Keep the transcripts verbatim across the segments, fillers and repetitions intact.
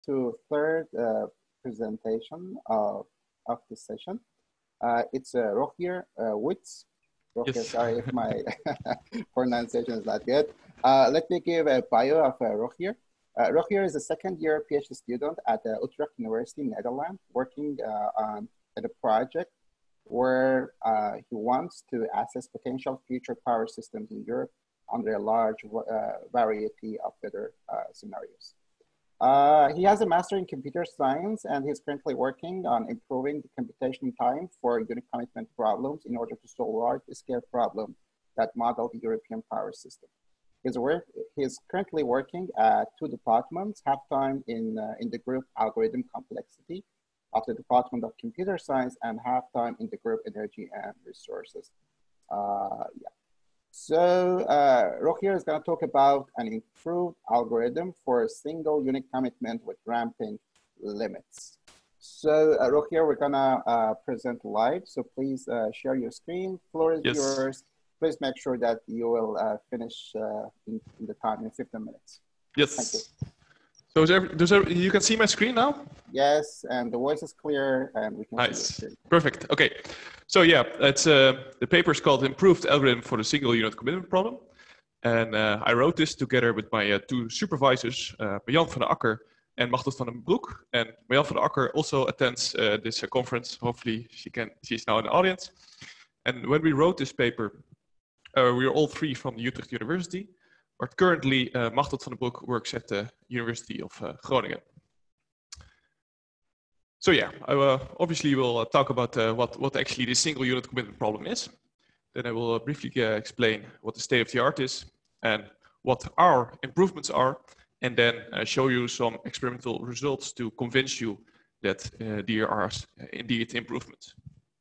to third uh, presentation of, of this session. Uh, it's uh, Rogier uh, Wits. Rogier, yes. Sorry if my pronunciation is not good. Uh, let me give a bio of uh, Rogier. Uh, Rogier is a second year PhD student at uh, Utrecht University, Netherlands, working uh, on at a project where uh, he wants to assess potential future power systems in Europe under a large uh, variety of weather uh, scenarios. Uh, he has a master in computer science, and he's currently working on improving the computation time for unit commitment problems in order to solve large-scale problems that model the European power system. His work, he's currently working at two departments, half-time in, uh, in the group Algorithm Complexity of the Department of Computer Science and half-time in the group Energy and Resources. Uh, yeah. So uh, Rogier is going to talk about an improved algorithm for a single unit commitment with ramping limits. So uh, Rogier, we're going to uh, present live. So please uh, share your screen. Floor is yes. yours. Please make sure that you will uh, finish uh, in, in the time in fifteen minutes. Yes. Thank you. So is there, does there, you can see my screen now? Yes, and the voice is clear, and we can nice. see the screen. Perfect. Okay. So yeah, it's uh, the paper is called "Improved Algorithm for the Single Unit Commitment Problem," and uh, I wrote this together with my uh, two supervisors, uh, Marjan van der Akker and Machteld van den Broek. And Marjan van der Akker also attends uh, this uh, conference. Hopefully, she can. She's now in the audience. And when we wrote this paper, uh, we were all three from the Utrecht University. But currently, uh, Machteld van den Broek works at the University of uh, Groningen. So yeah, I uh, obviously will uh, talk about uh, what, what actually the single unit commitment problem is. Then I will uh, briefly uh, explain what the state of the art is and what our improvements are, and then uh, show you some experimental results to convince you that uh, there are uh, indeed improvements.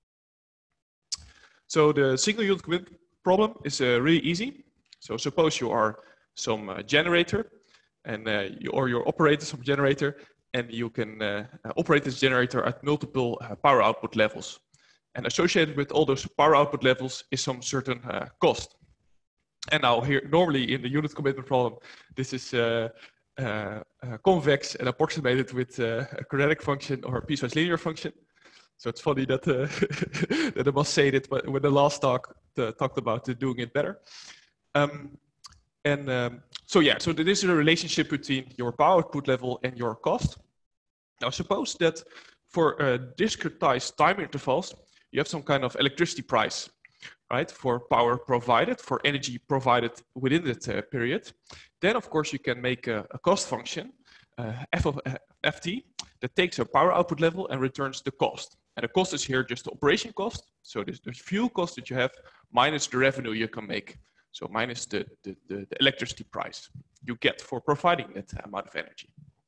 So the single unit commitment problem is uh, really easy. So suppose you are some uh, generator, and uh, you, or you operate some generator, and you can uh, operate this generator at multiple uh, power output levels. And associated with all those power output levels is some certain uh, cost. And now here, normally in the unit commitment problem, this is uh, uh, uh, convex and approximated with uh, a quadratic function or a piecewise linear function. So it's funny that, uh, that I must say that when the last talk uh, talked about uh, doing it better. Um, and um, so yeah, so this is a relationship between your power output level and your cost. Now suppose that for uh, discretized time intervals, you have some kind of electricity price, right? For power provided, for energy provided within that uh, period. Then of course you can make a, a cost function, uh, f of uh, ft, that takes a power output level and returns the cost. And the cost is here just the operation cost. So this the fuel cost that you have minus the revenue you can make. So minus the, the, the, the electricity price you get for providing that amount of energy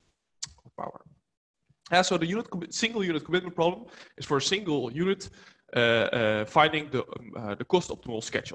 or power. Uh, so the unit single unit commitment problem is for a single unit uh, uh, finding the, um, uh, the cost optimal schedule.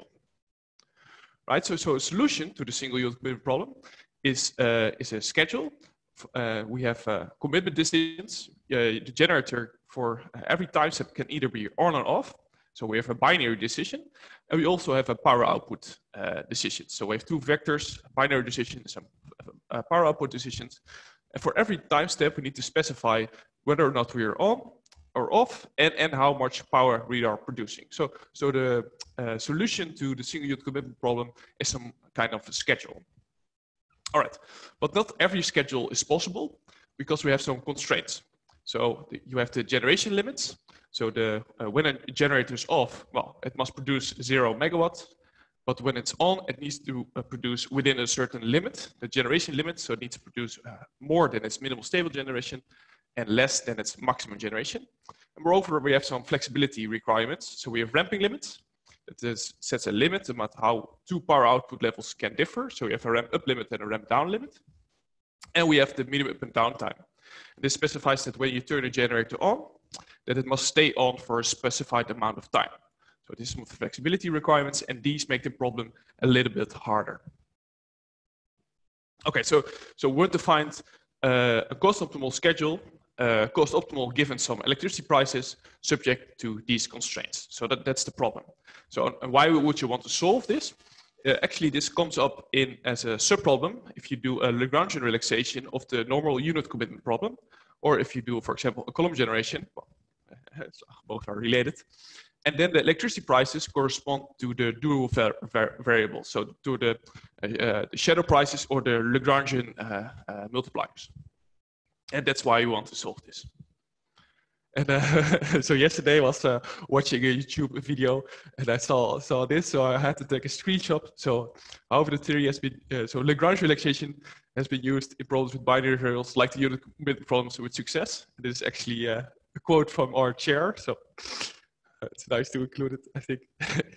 Right, so, so a solution to the single unit commitment problem is, uh, is a schedule. Uh, we have uh, commitment decisions. Uh, the generator for every time step can either be on or off. So we have a binary decision, and we also have a power output uh, decision. So we have two vectors, binary decisions and uh, power output decisions. And for every time step, we need to specify whether or not we are on or off, and, and how much power we are producing. So, so the uh, solution to the single unit commitment problem is some kind of a schedule. All right, but not every schedule is possible because we have some constraints. So the, you have the generation limits. So the, uh, when a generator is off, well, it must produce zero megawatts, but when it's on, it needs to uh, produce within a certain limit, the generation limit. So it needs to produce uh, more than its minimal stable generation and less than its maximum generation. And moreover, we have some flexibility requirements. So we have ramping limits. It is, sets a limit about how two power output levels can differ. So we have a ramp up limit and a ramp down limit. And we have the minimum up and down time. This specifies that when you turn a generator on, that it must stay on for a specified amount of time. So this is some flexibility requirements, and these make the problem a little bit harder. Okay, so, so we want to find uh, a cost optimal schedule, uh, cost optimal given some electricity prices subject to these constraints. So that, that's the problem. So and why would you want to solve this? uh, actually this comes up in as a subproblem if you do a Lagrangian relaxation of the normal unit commitment problem, or if you do, for example, a column generation. Well, both are related. And then the electricity prices correspond to the dual var var variable, so to the, uh, the shadow prices or the Lagrangian uh, uh, multipliers. And that's why you want to solve this. And uh, so yesterday I was uh, watching a YouTube video and I saw saw this, so I had to take a screenshot. So however the theory has been, uh, so Lagrange relaxation has been used in problems with binary variables like the unit commitment problems with success. And this is actually uh, a quote from our chair, so it's nice to include it, I think.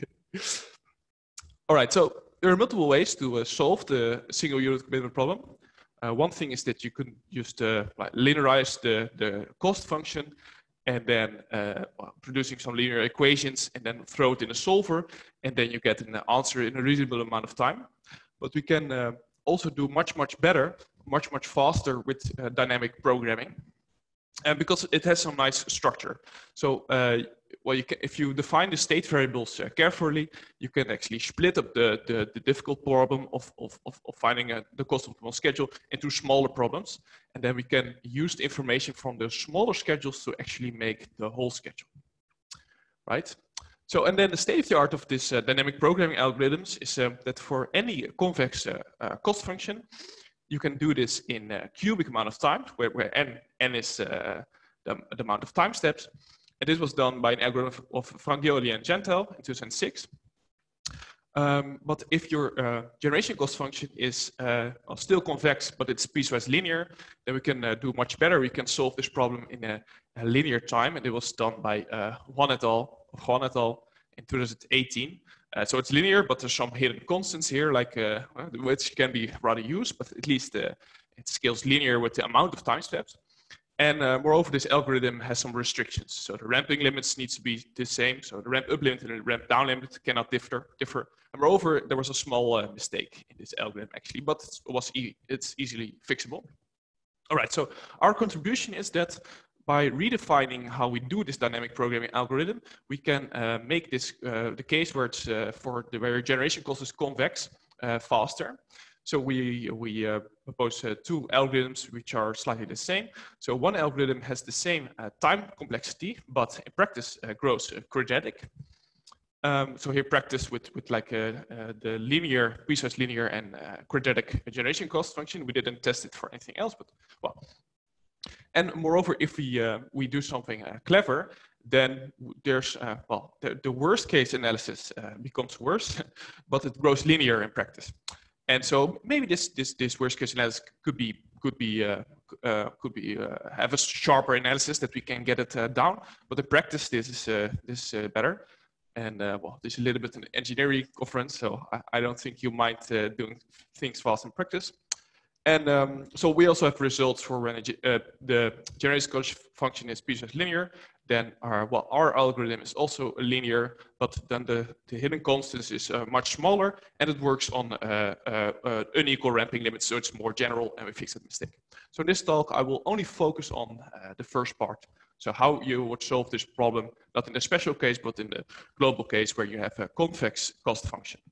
All right, so there are multiple ways to uh, solve the single unit commitment problem. Uh, one thing is that you can just uh, like linearize the, the cost function and then uh, well, producing some linear equations and then throw it in a solver, and then you get an answer in a reasonable amount of time. But we can uh, also do much, much better, much, much faster with uh, dynamic programming. And because it has some nice structure. So uh, well, you can, if you define the state variables uh, carefully, you can actually split up the, the, the difficult problem of, of, of, of finding a, the cost optimal schedule into smaller problems. And then we can use the information from the smaller schedules to actually make the whole schedule, right? So, and then the state of the art of this uh, dynamic programming algorithms is uh, that for any convex uh, uh, cost function, you can do this in a cubic amount of time, where, where n, n is uh, the, the amount of time steps. And this was done by an algorithm of Frangioli and Gentile in two thousand six. Um, but if your uh, generation cost function is uh, still convex, but it's piecewise linear, then we can uh, do much better. We can solve this problem in a, a linear time. And it was done by uh, Juan et al. Juan et al. In two thousand eighteen. Uh, so it's linear, but there's some hidden constants here, like uh, which can be rather used, but at least uh, it scales linear with the amount of time steps. And uh, moreover, this algorithm has some restrictions. So the ramping limits needs to be the same. So the ramp up limit and the ramp down limit cannot differ. differ. And moreover, there was a small uh, mistake in this algorithm actually, but it was e it's easily fixable. All right, so our contribution is that by redefining how we do this dynamic programming algorithm, we can uh, make this uh, the case where it's uh, for the where generation cost is convex uh, faster. So we we uh, propose uh, two algorithms which are slightly the same. So one algorithm has the same uh, time complexity, but in practice uh, grows uh, quadratic. Um, so here practice with with like uh, uh, the linear, piecewise linear and uh, quadratic generation cost function. We didn't test it for anything else, but well. And moreover, if we uh, we do something uh, clever, then there's uh, well the, the worst case analysis uh, becomes worse, but it grows linear in practice. And so maybe this this this worst case analysis could be could be uh, uh, could be uh, have a sharper analysis that we can get it uh, down. But in practice, this is uh, this is uh, better. And uh, well, this is a little bit an engineering conference, so I, I don't think you mind uh, doing things fast in practice. And um, so we also have results for when uh, the generation cost function is piecewise linear. Then our, well, our algorithm is also linear, but then the, the hidden constants is uh, much smaller, and it works on uh, uh, uh, unequal ramping limits, so it's more general, and we fix that mistake. So in this talk, I will only focus on uh, the first part. So how you would solve this problem, not in the special case, but in the global case where you have a convex cost function.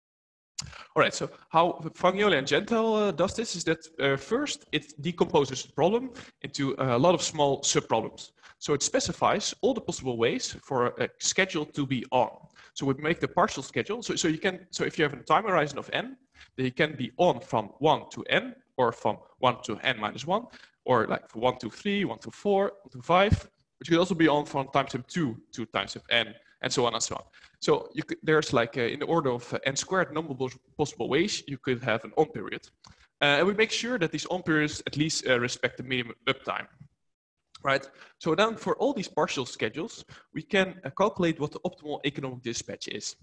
All right, so how Frangioli and Gentile uh, does this is that uh, first it decomposes the problem into a lot of small subproblems. So it specifies all the possible ways for a schedule to be on. So we make the partial schedule. So, so you can, so if you have a time horizon of n, then you can be on from one to n, or from one to n minus one, or like from one to three, one to four, one to five, which could also be on from time step two to time step n, and so on and so on. So you could, there's like uh, in the order of uh, n squared number of possible ways you could have an on period. Uh, and we make sure that these on periods at least uh, respect the minimum uptime, right? So then for all these partial schedules, we can uh, calculate what the optimal economic dispatch is.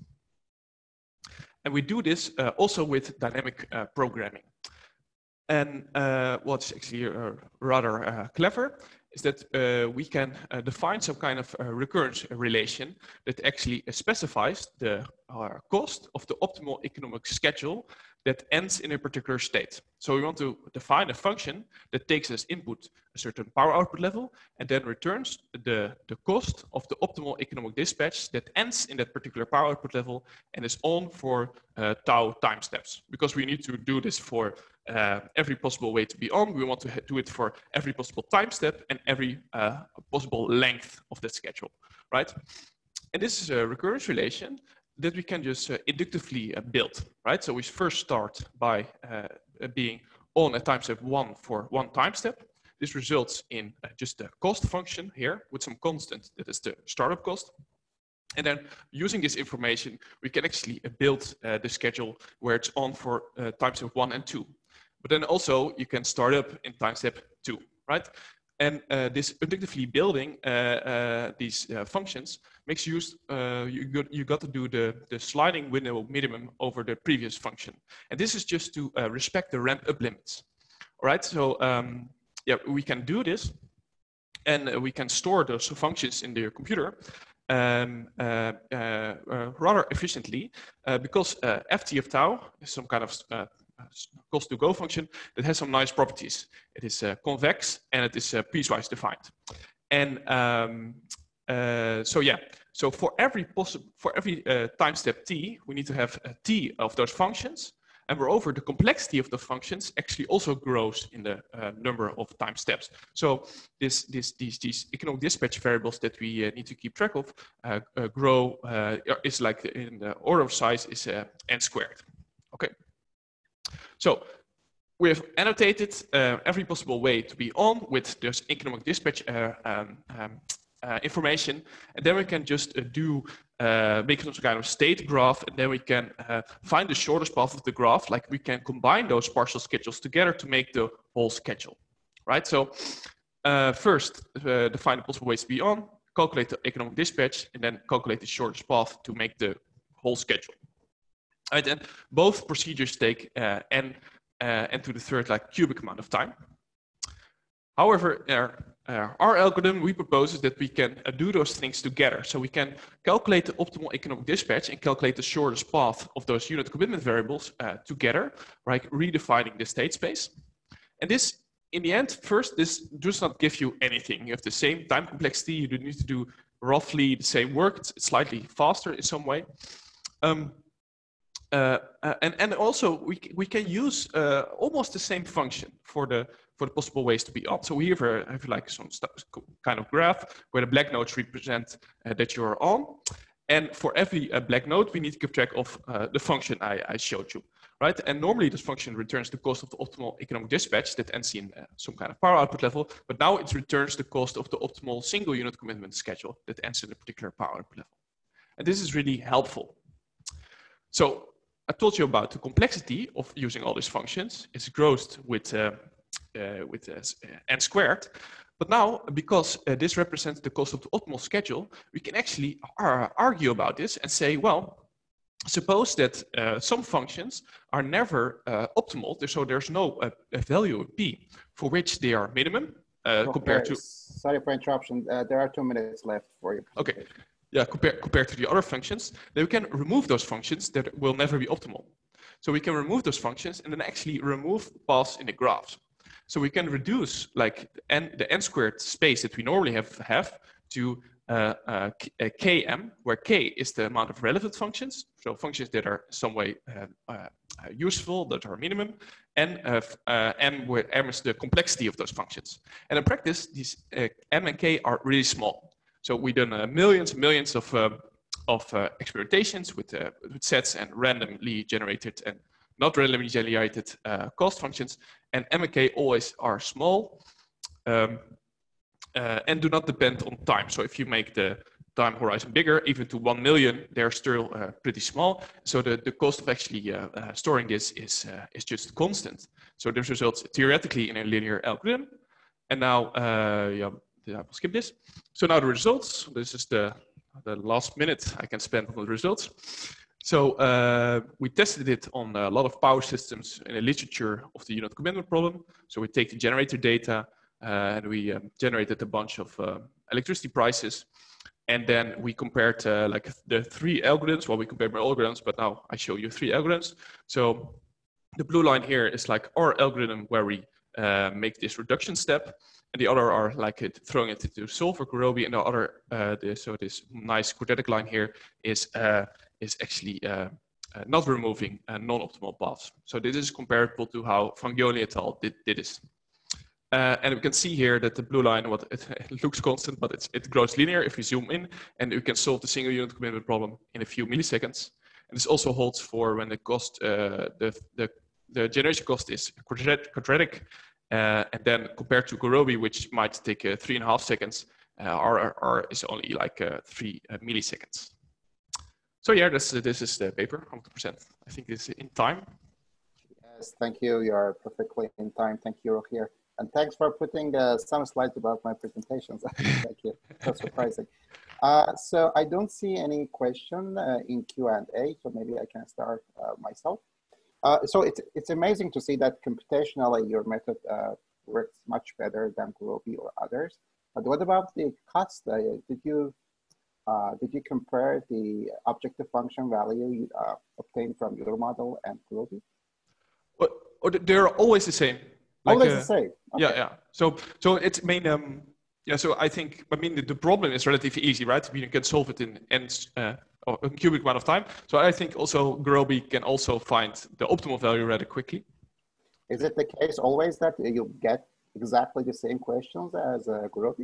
And we do this uh, also with dynamic uh, programming. And uh, what's actually uh, rather uh, clever is that uh, we can uh, define some kind of uh, recurrence relation that actually specifies the uh, cost of the optimal economic schedule that ends in a particular state. So we want to define a function that takes as input a certain power output level and then returns the, the cost of the optimal economic dispatch that ends in that particular power output level and is on for uh, tau time steps. Because we need to do this for uh, every possible way to be on, we want to do it for every possible time step and every uh, possible length of that schedule, right? And this is a recurrence relation that we can just uh, inductively uh, build, right? So we first start by uh, being on a time step one for one time step. This results in uh, just a cost function here with some constant that is the startup cost. And then using this information, we can actually uh, build uh, the schedule where it's on for uh, time step one and two. But then also you can start up in time step two, right? And uh, this inductively building uh, uh, these uh, functions makes use, uh, you, got, you got to do the, the sliding window minimum over the previous function. And this is just to uh, respect the ramp up limits. All right, so um, yeah, we can do this and uh, we can store those functions in the computer um, uh, uh, uh, rather efficiently uh, because uh, F T of tau is some kind of uh, cost to go function that has some nice properties. It is uh, convex and it is uh, piecewise defined. And um, uh, so yeah, so for every possible for every uh, time step t, we need to have a t of those functions. And moreover, the complexity of the functions actually also grows in the uh, number of time steps. So this, this, these, these economic dispatch variables that we uh, need to keep track of uh, uh, grow uh, is like in the order of size is uh, n squared. Okay. So we have annotated uh, every possible way to be on with this economic dispatch uh, um, um, uh, information, and then we can just uh, do uh, make some kind of state graph, and then we can uh, find the shortest path of the graph. Like we can combine those partial schedules together to make the whole schedule, right? So uh, first uh, define the possible ways to be on, calculate the economic dispatch, and then calculate the shortest path to make the whole schedule. Right, and both procedures take uh, n, uh, n to the third like cubic amount of time. However, uh, uh, our algorithm, we propose is that we can uh, do those things together. So we can calculate the optimal economic dispatch and calculate the shortest path of those unit commitment variables uh, together, right, redefining the state space. And this, in the end, first, this does not give you anything. You have the same time complexity. You do need to do roughly the same work. It's slightly faster in some way. Um, Uh, uh, and, and also we, we can use uh, almost the same function for the, for the possible ways to be on. So we have, a, have like some kind of graph where the black nodes represent uh, that you're on. And for every uh, black node, we need to keep track of uh, the function I, I showed you, right? And normally this function returns the cost of the optimal economic dispatch that ends in uh, some kind of power output level, but now it returns the cost of the optimal single unit commitment schedule that ends in a particular power output level. And this is really helpful. So I told you about the complexity of using all these functions. It's grossed with, uh, uh, with uh, n squared. But now, because uh, this represents the cost of the optimal schedule, we can actually uh, argue about this and say, well, suppose that uh, some functions are never uh, optimal. So there's no uh, value p for which they are minimum uh, okay. compared to... Sorry for interruption. Uh, there are two minutes left for you. Okay. Yeah, compared compared to the other functions, then we can remove those functions that will never be optimal. So we can remove those functions and then actually remove paths in the graphs. So we can reduce like n, the n squared space that we normally have, have to uh, uh, km, where k is the amount of relevant functions, so functions that are some way uh, uh, useful, that are minimum, and uh, uh, m, where m is the complexity of those functions. And in practice, these uh, m and k are really small. So we've done uh, millions and millions of, uh, of uh, experimentations with, uh, with sets and randomly generated and not randomly generated uh, cost functions. And M and K always are small um, uh, and do not depend on time. So if you make the time horizon bigger, even to one million, they're still uh, pretty small. So the, the cost of actually uh, uh, storing this is, uh, is just constant. So this results theoretically in a linear algorithm. And now, uh, yeah, I will skip this. So now the results. This is the, the last minute I can spend on the results. So uh, we tested it on a lot of power systems in the literature of the unit commitment problem. So we take the generator data, uh, and we um, generated a bunch of uh, electricity prices. And then we compared uh, like the three algorithms. Well, we compared my algorithms, but now I show you three algorithms. So the blue line here is like our algorithm where we uh, make this reduction step, and the other are like it, throwing it into solver Gurobi, and the other, uh, this, so this nice quadratic line here is uh, is actually uh, uh, not removing uh, non-optimal paths. So this is comparable to how Fangioli et al. did, did this. Uh, and we can see here that the blue line, what it, it looks constant, but it's, it grows linear if we zoom in, and we can solve the single unit commitment problem in a few milliseconds. And this also holds for when the cost, uh, the, the, the generation cost is quadratic, quadratic uh, and then compared to Gurobi, which might take uh, three and a half seconds, uh, R R is only like uh, three uh, milliseconds. So yeah, this, uh, this is the paper, one hundred percent. I think it's in time. Yes, thank you. You are perfectly in time. Thank you, Rogier. And thanks for putting uh, some slides about my presentations. Thank you. So surprising. Uh, so I don't see any question uh, in Q and A, so maybe I can start uh, myself. Uh, so it's, it's amazing to see that computationally your method uh, works much better than Gurobi or others. But what about the cost? Uh, did you uh, did you compare the objective function value you uh, obtained from your model and Gurobi? Well, they're always the same. Like, always uh, the same. Okay. Yeah, yeah. So, so it's main. Um, yeah. So I think. I mean, the, the problem is relatively easy, right? You can solve it in n uh, or a cubic amount of time. So I think also Gurobi can also find the optimal value rather quickly. Is it the case always that you get exactly the same questions as uh, Gurobi?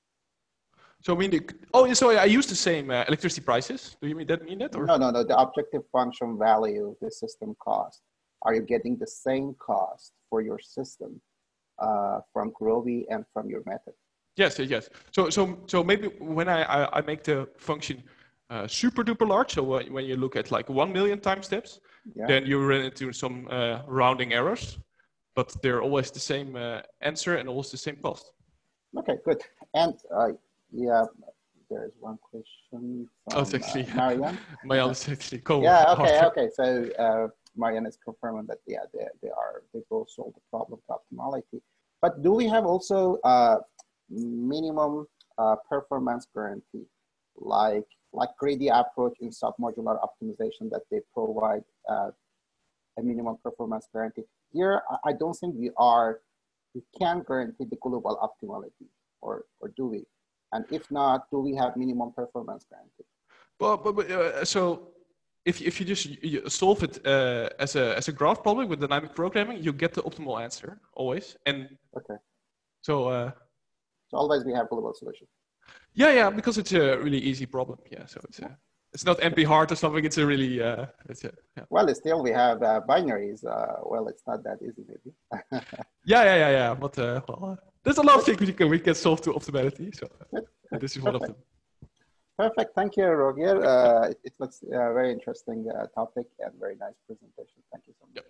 So I mean, the, oh, so I use the same uh, electricity prices. Do you mean that? Mean that? Or? No, no, no. The objective function value, the system cost. Are you getting the same cost for your system uh, from Gurobi and from your method? Yes, yes. So, so, so maybe when I, I, I make the function uh, super duper large, so when you look at like one million time steps, yeah. then you run into some uh, rounding errors, but they're always the same uh, answer and always the same cost. Okay, good. And uh, yeah, there's one question from oh, it's actually, uh, Marianne. Marianne is actually cool. Yeah, okay, okay. So uh, Marianne is confirming that yeah, they, they are they both solve the problem to optimality. But do we have also uh, minimum uh, performance guarantee, like like greedy approach in submodular optimization that they provide uh, a minimum performance guarantee? Here, I don't think we are. We can guarantee the global optimality, or or do we? And if not, do we have minimum performance guarantee? Well, but, but uh, so. If, if you just you solve it uh, as a as a graph problem with dynamic programming, you get the optimal answer always. And okay, so uh, so always we have global solution. Yeah, yeah, because it's a really easy problem. Yeah, so it's a, it's not N P hard or something. It's a really uh, it's a, yeah. Well, still we have uh, binaries. Uh, well, it's not that easy, maybe. yeah, yeah, yeah, yeah. But uh, well, there's a lot of things we can we can solve to optimality. So uh, this is one of them. Perfect. Thank you, Rogier. Uh, it, it looks a very interesting uh, topic and very nice presentation. Thank you so much. Yep.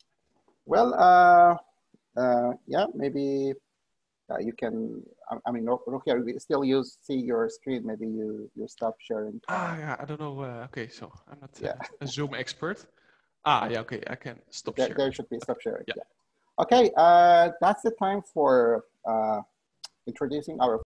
Well, uh, uh, yeah, maybe uh, you can, I, I mean, Rogier, we still use, see your screen. Maybe you, you stop sharing. Ah, yeah, I don't know. Uh, okay, so I'm not uh, yeah. a Zoom expert. Ah, yeah, okay, I can stop there, sharing. There should be stop sharing. Yeah. yeah. Okay, uh, that's the time for uh, introducing our